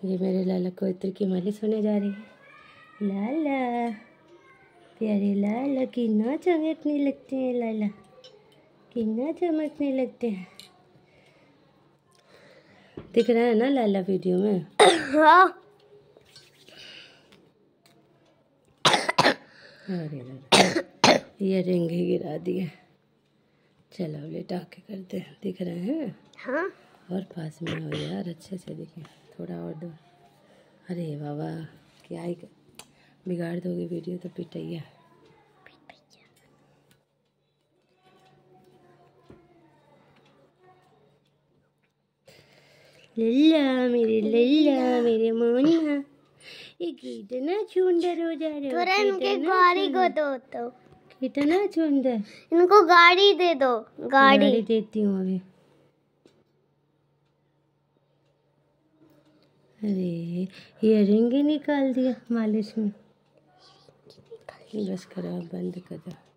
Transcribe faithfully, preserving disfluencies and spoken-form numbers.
ये मेरे लाला को इत्र की मालिश होने जा रही है। लाला प्यारे लाला कितना चमकने लगते हैं, लाला कितना चमकने लगते हैं। दिख रहा है ना लाला वीडियो में? हाँ। अरे ये रिंग ही गिरा दिए। चलो लेटा के करते हैं। दिख रहे हैं? हाँ। और पास में हो यार, अच्छे से दिखे, थोड़ा और दो। अरे बाबा क्या ही बिगाड़ दोगे वीडियो तो पिटैया। लल्ला मेरे लल्ला मेरे मोना, ये कितना सुंदर हो जा रहे हो। थोड़ा इनके गाड़ी को दो तो। कितना सुंदर। इनको गाड़ी दे दो। गाड़ी, गाड़ी देती हूँ अभी। अरे ये रिंग ही निकाल दिया मालिश में। बस करो, बंद कर दो।